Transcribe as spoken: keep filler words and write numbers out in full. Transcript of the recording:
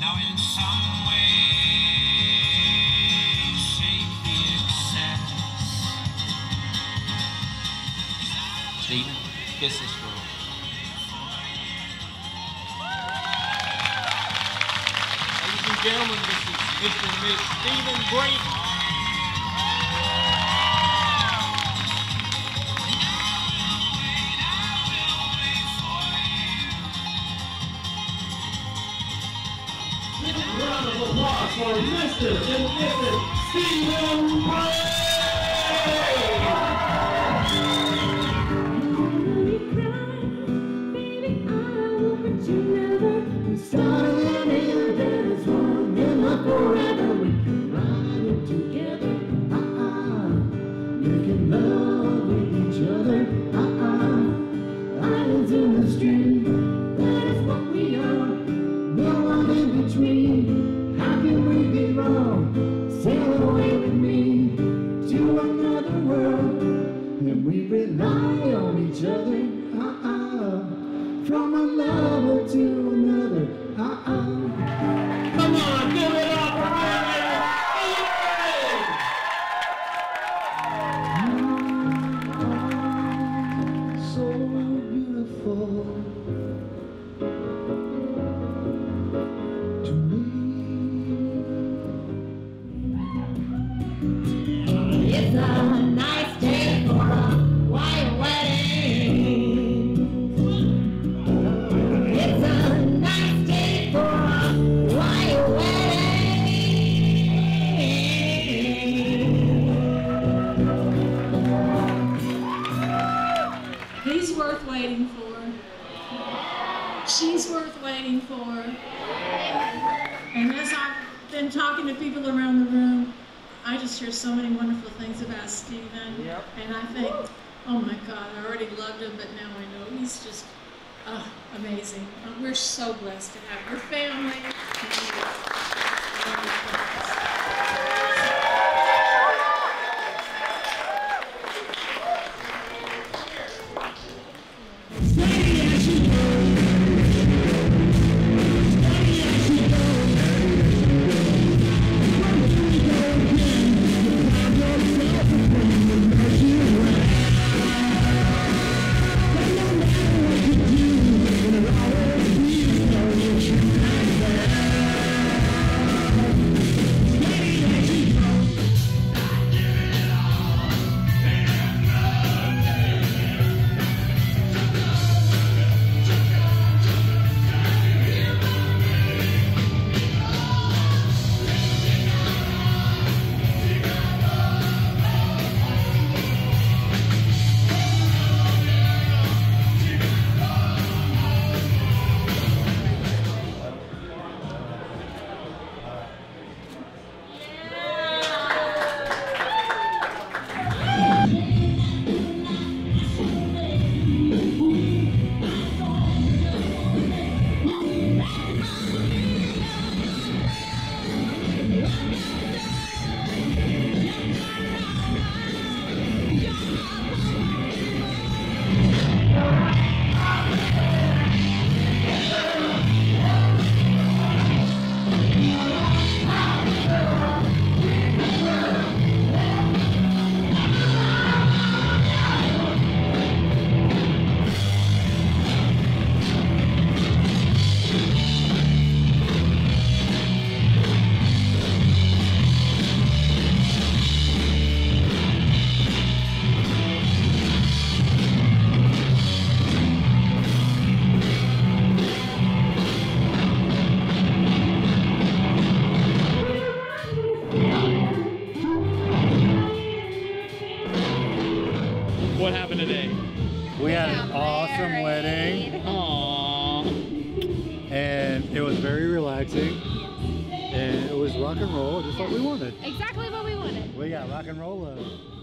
Now in some way, shape the excess. Stephen, kiss this girl. Ladies and gentlemen, this is Mister and Miss Stephen Brady. Round of applause for Mister and Missus Stephen Brady! We rely on each other, uh-uh, from one lover to another, uh-uh. Come on, give it up for Mary! So beautiful to me. It's a nice day for a white wedding. It's a nice day for a white wedding. He's worth waiting for. She's worth waiting for. And as I've been talking to people around the room, I just hear so many wonderful things about Stephen. Yep. And I think, oh my God, I already loved him, but now I know he's just uh, amazing. Uh, we're so blessed to have your family. What happened today? We had an awesome wedding. Aww. And it was very relaxing. And it was rock and roll, just like we wanted. Exactly what we wanted. We got rock and roll love.